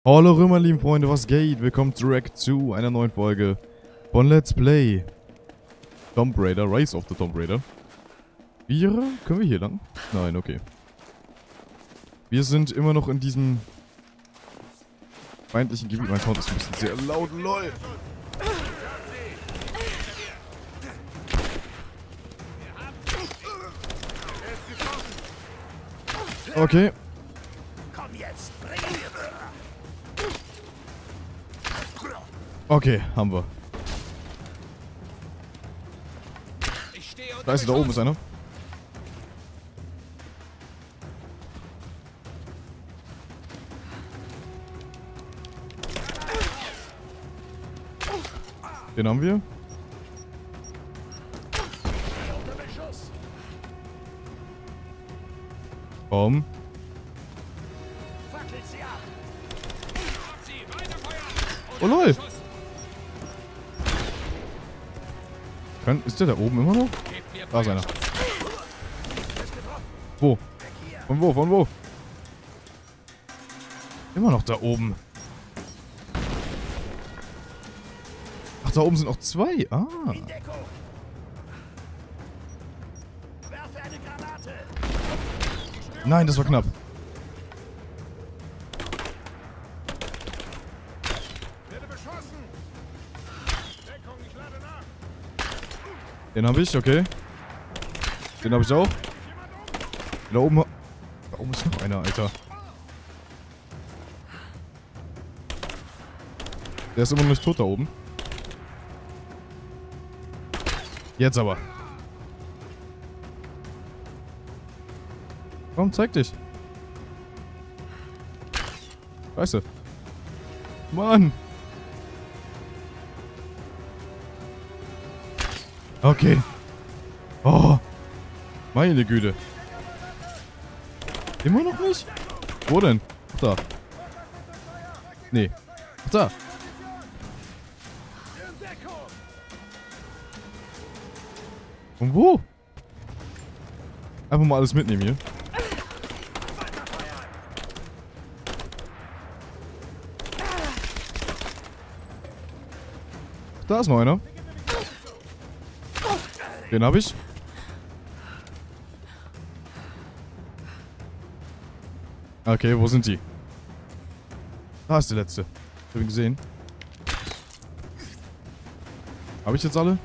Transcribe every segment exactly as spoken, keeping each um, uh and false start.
Hallo meine lieben Freunde, was geht? Willkommen zurück zu einer neuen Folge von Let's Play Tomb Raider, Rise of the Tomb Raider. Wir, können wir hier lang? Nein, okay. Wir sind immer noch in diesem feindlichen Gebiet. Mein Sound ist ein bisschen sehr laut, lol. Okay. Okay, haben wir. Scheiße, da oben ist einer. Den haben wir. Komm. Oh lol. Kann, ist der da oben immer noch? Da ist einer. Wo? Von wo? Von wo? Immer noch da oben. Ach, da oben sind auch zwei. Ah. Nein, das war knapp. Den habe ich, okay. Den habe ich auch. Da oben. Da oben ist noch einer, Alter. Der ist immer noch nicht tot da oben. Jetzt aber. Komm, zeig dich. Scheiße. Mann. Okay. Oh. Meine Güte. Immer noch nicht? Wo denn? Ach, da. Nee. Ach, da. Und wo? Einfach mal alles mitnehmen hier. Da ist noch einer. Den habe ich. Okay, wo sind die? Da ist der letzte. Ich habe ihn gesehen. Habe ich jetzt alle?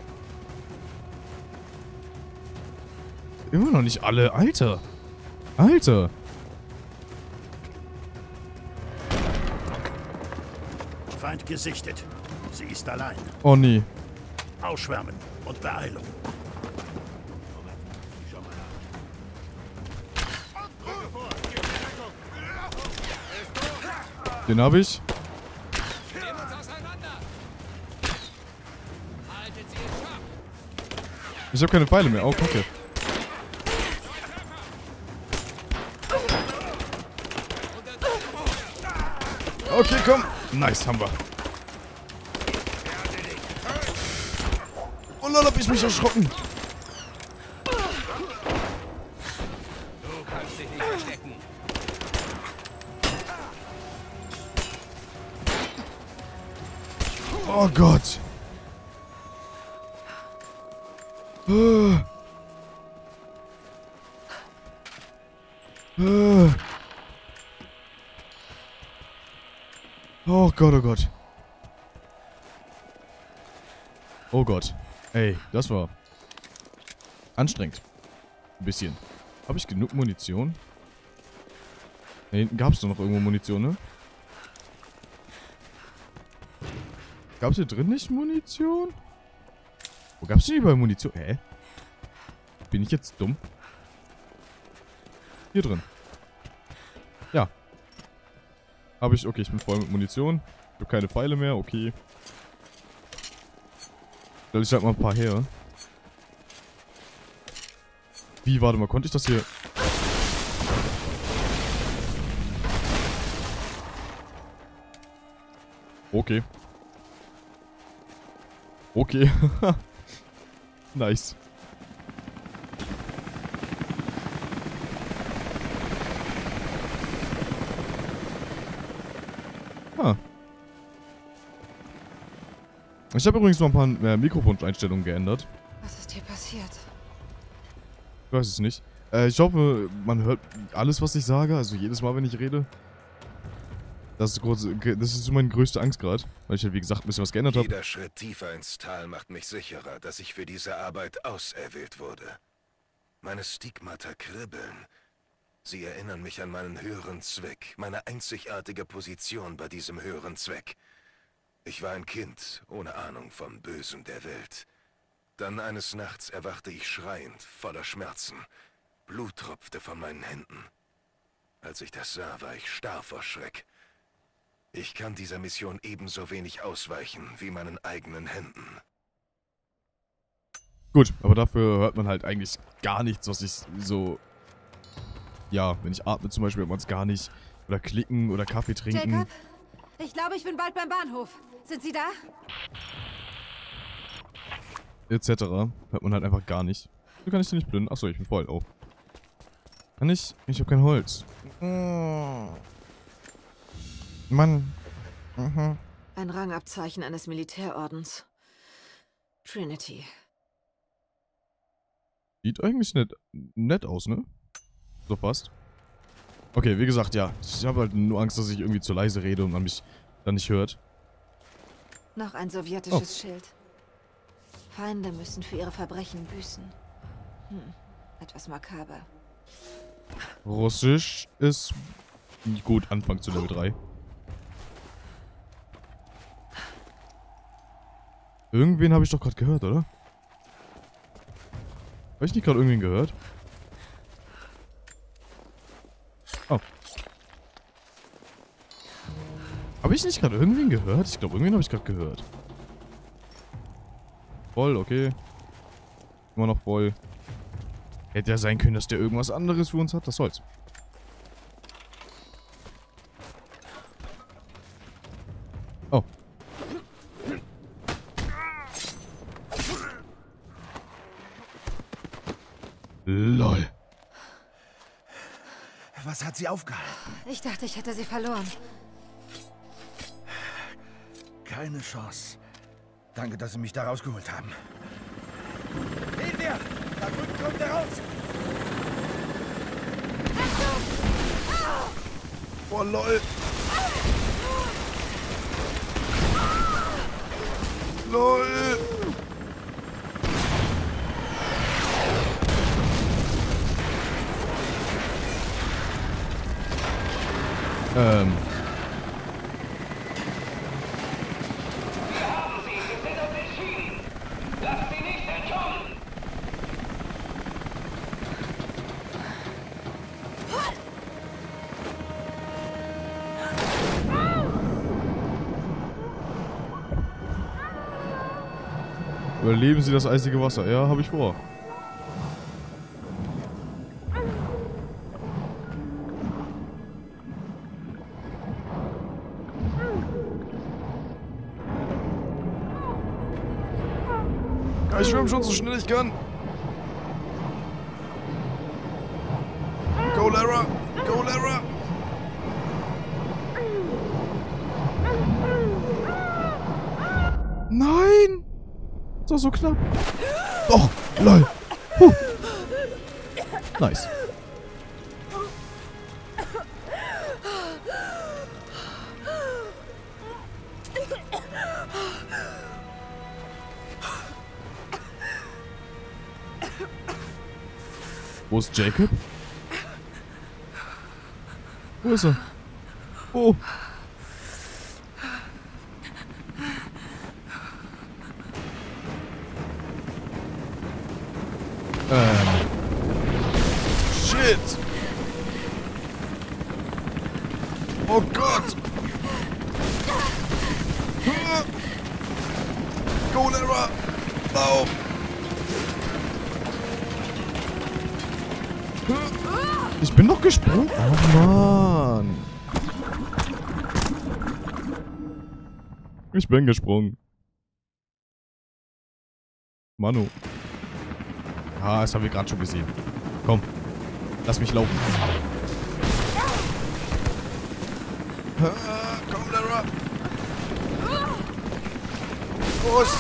Immer noch nicht alle. Alter. Alter. Feind gesichtet. Sie ist allein. Oh nee. Ausschwärmen und Beeilung. Den habe ich. Ich habe keine Pfeile mehr. Oh, kacke. Okay, komm. Nice, haben wir. Oh lol, hab ich mich erschrocken. Du kannst dich nicht verstecken. Oh Gott. Uh. Uh. Oh Gott, oh Gott. Oh Gott. Ey, das war anstrengend. Ein bisschen. Habe ich genug Munition? Da hinten gab es doch noch irgendwo Munition, ne? Gab es hier drin nicht Munition? Wo gab es denn überall Munition? Hä? Bin ich jetzt dumm? Hier drin. Ja. Habe ich. Okay, ich bin voll mit Munition. Ich habe keine Pfeile mehr. Okay. Stell ich halt mal ein paar her. Wie, warte mal, konnte ich das hier... Okay. Okay. Nice. Ah. Ich habe übrigens noch ein paar äh, Mikrofoneinstellungen geändert. Was ist hier passiert? Ich weiß es nicht. Äh, ich hoffe, man hört alles, was ich sage. Also jedes Mal, wenn ich rede. Das ist, groß, das ist so meine größte Angst gerade. Weil ich halt, wie gesagt, ein bisschen was geändert habe. Jeder Schritt tiefer ins Tal macht mich sicherer, dass ich für diese Arbeit auserwählt wurde. Meine Stigmata kribbeln. Sie erinnern mich an meinen höheren Zweck, meine einzigartige Position bei diesem höheren Zweck. Ich war ein Kind, ohne Ahnung vom Bösen der Welt. Dann eines Nachts erwachte ich schreiend, voller Schmerzen. Blut tropfte von meinen Händen. Als ich das sah, war ich starr vor Schreck. Ich kann dieser Mission ebenso wenig ausweichen wie meinen eigenen Händen. Gut, aber dafür hört man halt eigentlich gar nichts, was ich so... Ja, wenn ich atme zum Beispiel, hört man es gar nicht. Oder klicken oder Kaffee trinken. Jacob? Ich glaube, ich bin bald beim Bahnhof. Sind Sie da? Etc. Hört man halt einfach gar nicht. So kann ich den nicht blenden. Achso, ich bin voll. Oh. Kann ich? Ich habe kein Holz. Mann. Mhm. Ein Rangabzeichen eines Militärordens. Trinity. Sieht eigentlich nett, nett aus, ne? So fast. Okay, wie gesagt, ja. Ich habe halt nur Angst, dass ich irgendwie zu leise rede und man mich dann nicht hört. Noch ein sowjetisches Oh. Schild. Feinde müssen für ihre Verbrechen büßen. Hm, etwas makaber. Russisch ist gut, Anfang zu Level drei. Irgendwen habe ich doch gerade gehört, oder? Habe ich nicht gerade irgendwen gehört? Oh. Habe ich nicht gerade irgendwen gehört? Ich glaube, irgendwen habe ich gerade gehört. Voll, okay. Immer noch voll. Hätte ja sein können, dass der irgendwas anderes für uns hat. Das soll's. Oh. Lol. Was hat sie aufgehalten? Ich dachte, ich hätte sie verloren. Keine Chance. Danke, dass Sie mich da rausgeholt haben. Sehen wir! Da drüben kommt er raus! Boah, lol. Lol. Ähm. Überleben Sie das eisige Wasser? Ja, habe ich vor. Ja, ich schwimme schon so schnell ich kann. Go, Lara! Go, Lara! Nein! Das war so knapp. Doch, lol. Puh. Nice. Wo ist Jacob? Wo ist er? Oh. Ähm. Shit. Oh Gott. Go, Lara. Lauf. Ich bin doch gesprungen. Oh Mann. Ich bin gesprungen. Manu. Ah, das haben wir gerade schon gesehen. Komm. Lass mich laufen. Ah, komm, Lara. Ja! Los!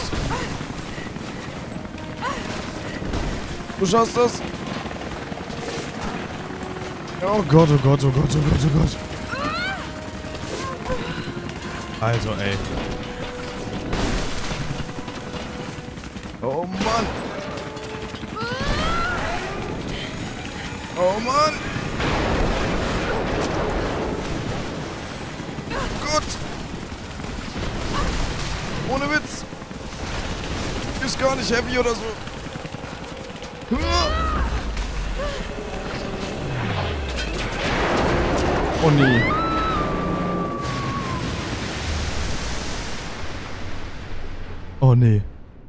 Du schaffst das! Oh Gott, oh Gott, oh Gott, oh Gott, oh Gott. Also, ey. Oh Mann! Oh Mann! Gut! Ohne Witz! Ist gar nicht heavy oder so. Oh nee. Oh nee.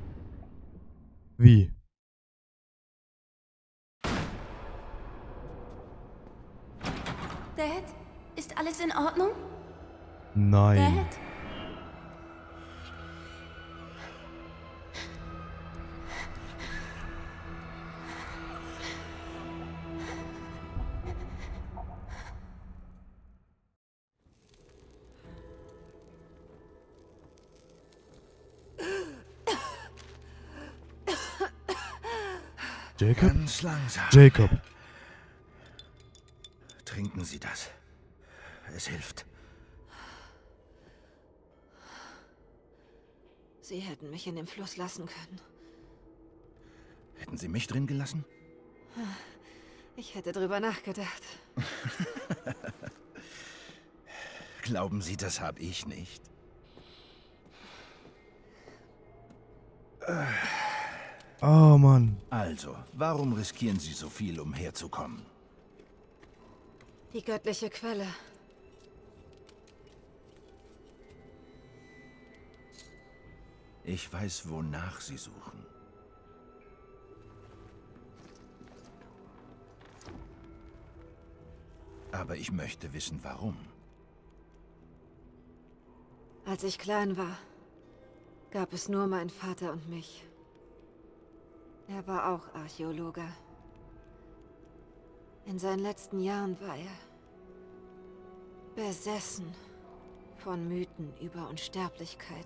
Wie? Dad, ist alles in Ordnung? Nein. Dad? Jacob? Ganz langsam. Jacob. Trinken Sie das. Es hilft. Sie hätten mich in den Fluss lassen können. Hätten Sie mich drin gelassen? Ich hätte drüber nachgedacht. Glauben Sie, das habe ich nicht? Oh Mann. Also, warum riskieren Sie so viel, um herzukommen? Die göttliche Quelle. Ich weiß, wonach Sie suchen. Aber ich möchte wissen, warum. Als ich klein war, gab es nur meinen Vater und mich. Er war auch Archäologe. In seinen letzten Jahren war er besessen von Mythen über Unsterblichkeit.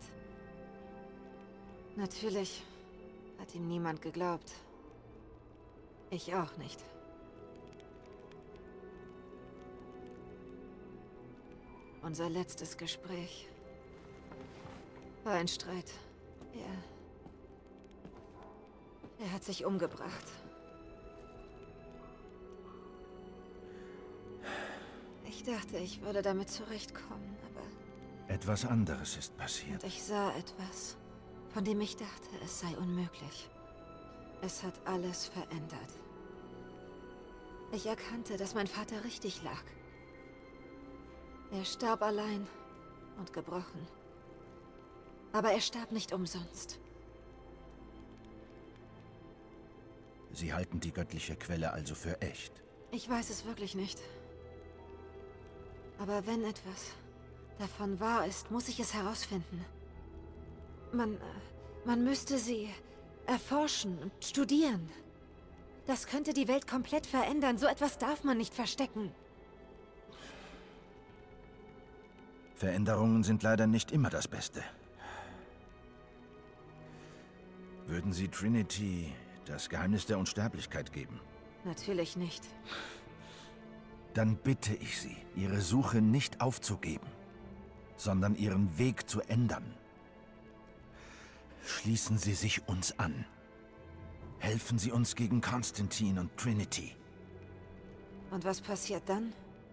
Natürlich hat ihm niemand geglaubt. Ich auch nicht. Unser letztes Gespräch war ein Streit. Er... Er hat sich umgebracht. Ich dachte, ich würde damit zurechtkommen, aber... Etwas anderes ist passiert. Und ich sah etwas, von dem ich dachte, es sei unmöglich. Es hat alles verändert. Ich erkannte, dass mein Vater richtig lag. Er starb allein und gebrochen. Aber er starb nicht umsonst. Sie halten die göttliche Quelle also für echt? Ich weiß es wirklich nicht. Aber wenn etwas davon wahr ist, muss ich es herausfinden. Man, äh, man müsste sie erforschen und studieren. Das könnte die Welt komplett verändern. So etwas darf man nicht verstecken. Veränderungen sind leider nicht immer das Beste. Würden Sie Trinity das Geheimnis der Unsterblichkeit geben? Natürlich nicht. Dann bitte ich Sie, Ihre Suche nicht aufzugeben, sondern Ihren Weg zu ändern. Schließen Sie sich uns an. Helfen Sie uns gegen Konstantin und Trinity. Und was passiert dann?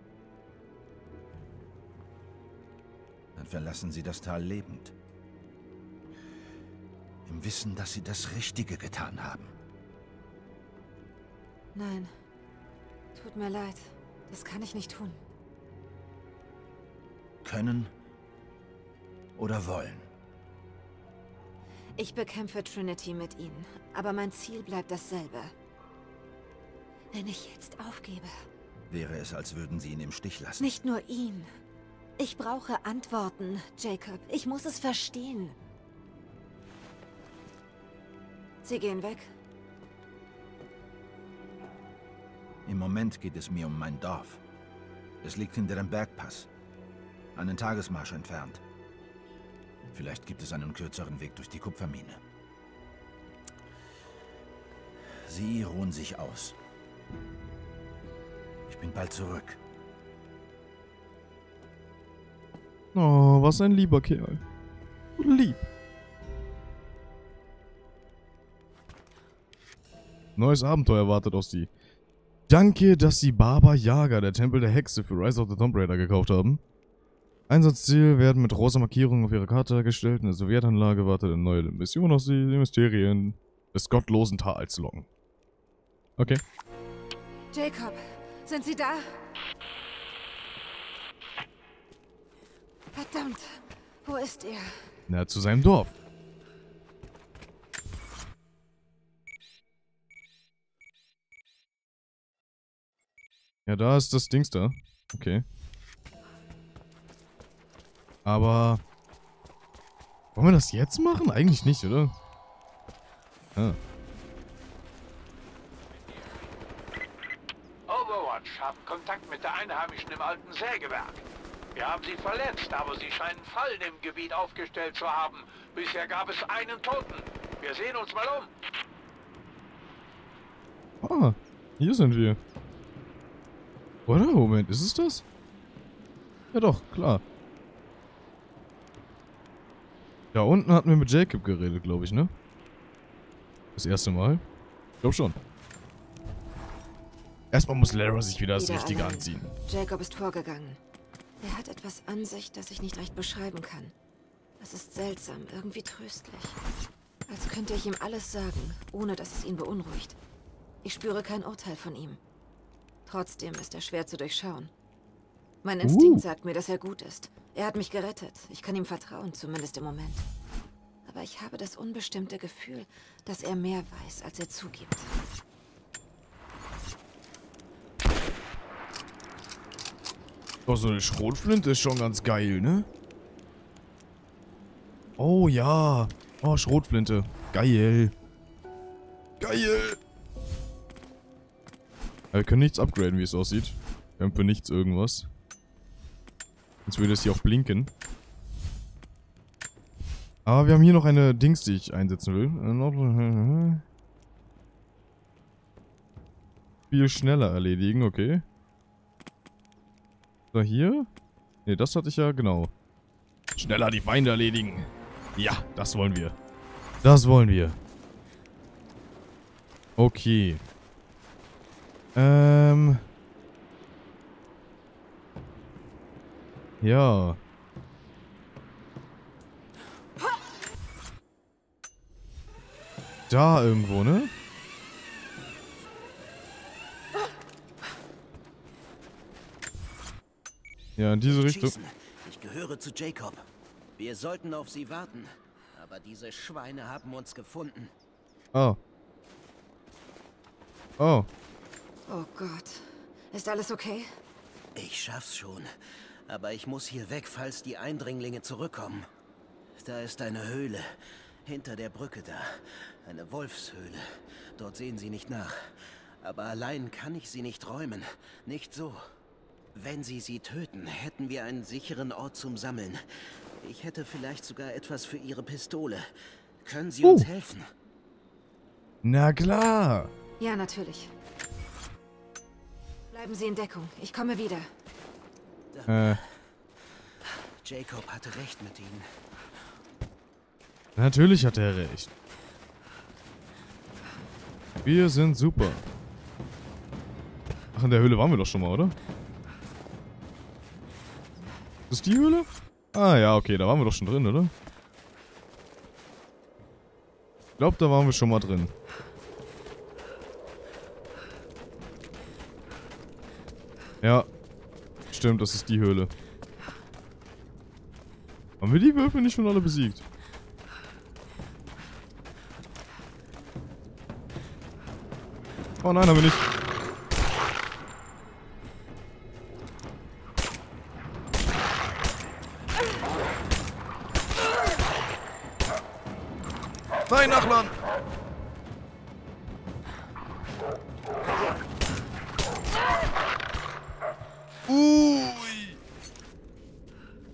Dann verlassen Sie das Tal lebend. Im Wissen, dass Sie das Richtige getan haben. Nein. Tut mir leid. Das kann ich nicht tun. Können oder wollen? Ich bekämpfe Trinity mit ihnen, aber mein Ziel bleibt dasselbe. Wenn ich jetzt aufgebe... Wäre es, als würden Sie ihn im Stich lassen. Nicht nur ihn. Ich brauche Antworten, Jacob. Ich muss es verstehen. Sie gehen weg? Im Moment geht es mir um mein Dorf. Es liegt hinter dem Bergpass. Einen Tagesmarsch entfernt. Vielleicht gibt es einen kürzeren Weg durch die Kupfermine. Sie ruhen sich aus. Ich bin bald zurück. Oh, was ein lieber Kerl. Lieb. Neues Abenteuer wartet auf Sie. Danke, dass Sie Baba Yaga, der Tempel der Hexe, für Rise of the Tomb Raider gekauft haben. Einsatzziel werden mit rosa Markierungen auf Ihrer Karte gestellt. In der Sowjetanlage wartet eine neue Mission auf Sie. Die Mysterien des gottlosen Tals locken. Okay. Jacob, sind Sie da? Verdammt, wo ist er? Na, zu seinem Dorf. Ja, da ist das Dings da. Okay. Aber... wollen wir das jetzt machen? Eigentlich nicht, oder? Ah. Overwatch haben Kontakt mit der Einheimischen im alten Sägewerk. Wir haben sie verletzt, aber sie scheinen Fallen im Gebiet aufgestellt zu haben. Bisher gab es einen Toten. Wir sehen uns mal um. Ah, hier sind wir. Oder? Moment, ist es das? Ja doch, klar. Da unten hatten wir mit Jacob geredet, glaube ich, ne? Das erste Mal. Ich glaube schon. Erstmal muss Lara sich wieder das Wieder Richtige allein. anziehen. Jacob ist vorgegangen. Er hat etwas an sich, das ich nicht recht beschreiben kann. Es ist seltsam, irgendwie tröstlich. Als könnte ich ihm alles sagen, ohne dass es ihn beunruhigt. Ich spüre kein Urteil von ihm. Trotzdem ist er schwer zu durchschauen. Mein Instinkt Uh. sagt mir, dass er gut ist. Er hat mich gerettet. Ich kann ihm vertrauen, zumindest im Moment. Aber ich habe das unbestimmte Gefühl, dass er mehr weiß, als er zugibt. Oh, so eine Schrotflinte ist schon ganz geil, ne? Oh ja. Oh, Schrotflinte. Geil. Geil. Ja, wir können nichts upgraden, wie es aussieht. Wir haben für nichts irgendwas. Jetzt würde es hier auch blinken. Aber wir haben hier noch eine Dings, die ich einsetzen will. Viel schneller erledigen, okay. So, hier? Ne, das hatte ich ja, genau. Schneller die Feinde erledigen. Ja, das wollen wir. Das wollen wir. Okay. Ähm. Ja. Da irgendwo, ne? Ja, in diese Richtung. Schießen. Ich gehöre zu Jacob. Wir sollten auf sie warten. Aber diese Schweine haben uns gefunden. Oh. Oh. Oh Gott. Ist alles okay? Ich schaff's schon. Aber ich muss hier weg, falls die Eindringlinge zurückkommen. Da ist eine Höhle. Hinter der Brücke da. Eine Wolfshöhle. Dort sehen sie nicht nach. Aber allein kann ich sie nicht räumen. Nicht so. Wenn sie sie töten, hätten wir einen sicheren Ort zum Sammeln. Ich hätte vielleicht sogar etwas für ihre Pistole. Können Sie uns Uh. helfen? Na klar. Ja, natürlich. Bleiben Sie in Deckung. Ich komme wieder. Äh, Jacob hatte recht mit Ihnen. natürlich hat er recht. Wir sind super. Ach, in der Höhle waren wir doch schon mal, oder? Ist das die Höhle? Ah ja, okay, da waren wir doch schon drin, oder? Ich glaube, da waren wir schon mal drin. Ja. Stimmt, das ist die Höhle. Haben wir die Wölfe nicht schon alle besiegt? Oh nein, haben wir nicht. Nein, Nachladen! Ui!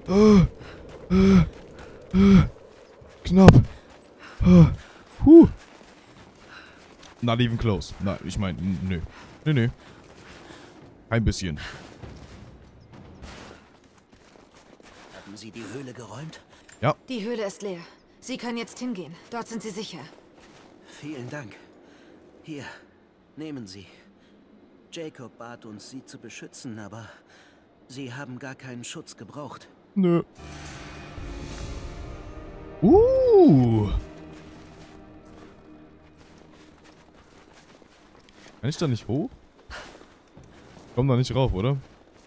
Äh, äh, äh, knapp. Äh, huh. Not even close. Na, ich meine, nö. Nö, nö. Ein bisschen. Haben Sie die Höhle geräumt? Ja. Die Höhle ist leer. Sie können jetzt hingehen. Dort sind Sie sicher. Vielen Dank. Hier, nehmen Sie. Jacob bat uns, Sie zu beschützen, aber Sie haben gar keinen Schutz gebraucht. Nö. Uh. Kann ich da nicht hoch? Komm da nicht rauf, oder?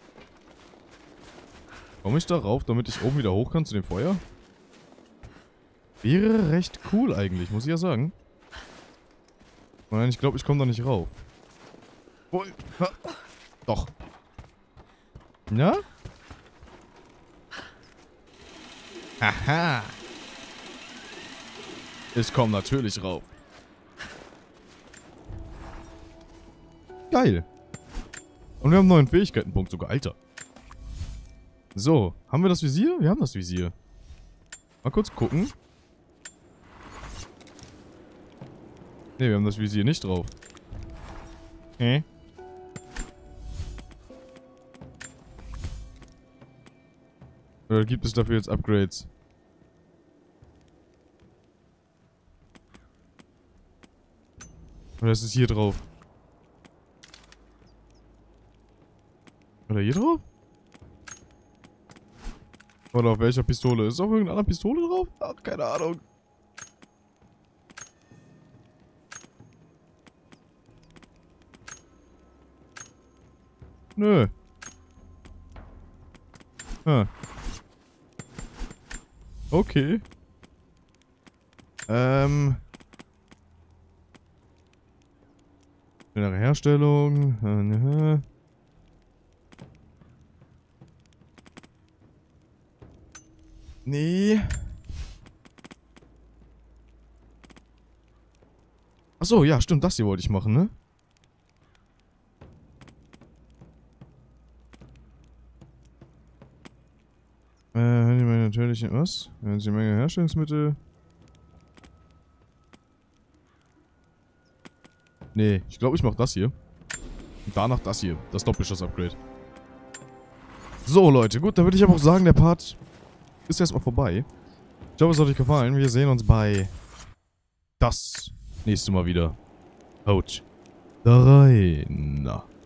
Komme ich da rauf, damit ich oben wieder hoch kann zu dem Feuer? Wäre recht cool eigentlich, muss ich ja sagen. Nein, ich glaube, ich komme da nicht rauf. Oh, ha. Doch. Na? Haha. Ich komme natürlich rauf. Geil. Und wir haben einen neuen Fähigkeitenpunkt sogar. Alter. So, haben wir das Visier? Wir haben das Visier. Mal kurz gucken. Ne, wir haben das Visier nicht drauf. Hä? Oder gibt es dafür jetzt Upgrades? Oder ist es hier drauf? Oder hier drauf? Oder auf welcher Pistole? Ist auf irgendeiner Pistole drauf? Ach, keine Ahnung. Nö. Hm. Okay. Ähm. Schnellere Herstellung. Nee. Achso, ja, stimmt. Das hier wollte ich machen, ne? Äh, natürlich was? Wenn Sie Menge Herstellungsmittel. Nee, ich glaube, ich mache das hier. Und danach das hier. Das Doppelschuss-Upgrade. So, Leute. Gut, dann würde ich aber auch sagen, der Part ist erstmal vorbei. Ich hoffe, es hat euch gefallen. Wir sehen uns bei das nächste Mal wieder. Haut da rein.